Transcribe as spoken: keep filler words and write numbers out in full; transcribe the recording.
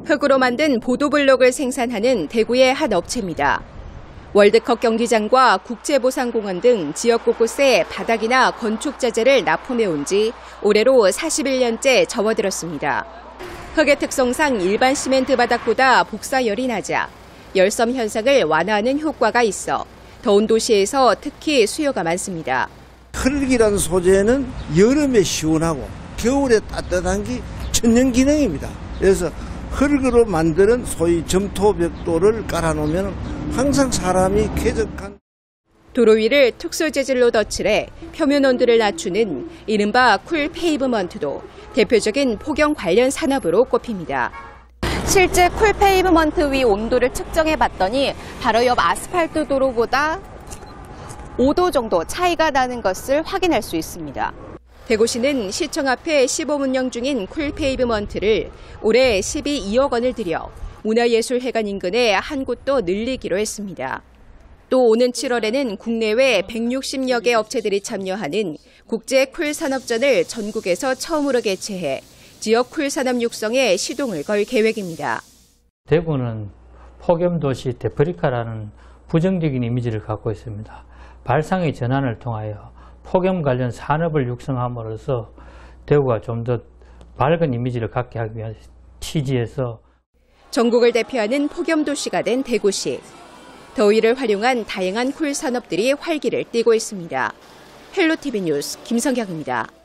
흙으로 만든 보도블록을 생산하는 대구의 한 업체입니다. 월드컵 경기장과 국제보상공원 등 지역 곳곳에 바닥이나 건축 자재를 납품해온 지 올해로 사십일 년째 접어들었습니다. 흙의 특성상 일반 시멘트 바닥보다 복사열이 낮아 열섬 현상을 완화하는 효과가 있어 더운 도시에서 특히 수요가 많습니다. 흙이라는 소재는 여름에 시원하고 겨울에 따뜻한 게 천연 기능입니다. 그래서 흙으로 만드는 소위 점토벽돌을 깔아놓으면 항상 사람이 쾌적한. 도로 위를 특수 재질로 덧칠해 표면 온도를 낮추는 이른바 쿨 페이브먼트도 대표적인 폭염 관련 산업으로 꼽힙니다. 실제 쿨 페이브먼트 위 온도를 측정해 봤더니 바로 옆 아스팔트 도로보다 오 도 정도 차이가 나는 것을 확인할 수 있습니다. 대구시는 시청 앞에 시범 운영 중인 쿨 페이브먼트를 올해 십이억 원을 들여 문화예술회관 인근에 한 곳 더 늘리기로 했습니다. 또 오는 칠월에는 국내외 백육십여 개 업체들이 참여하는 국제 쿨 산업전을 전국에서 처음으로 개최해 지역 쿨 산업 육성에 시동을 걸 계획입니다. 대구는 폭염도시 데프리카라는 부정적인 이미지를 갖고 있습니다. 발상의 전환을 통하여 폭염 관련 산업을 육성함으로써 대구가 좀 더 밝은 이미지를 갖게 하기 위한 취지에서 전국을 대표하는 폭염도시가 된 대구시. 더위를 활용한 다양한 쿨 산업들이 활기를 띠고 있습니다. 헬로티비 뉴스 김성경입니다.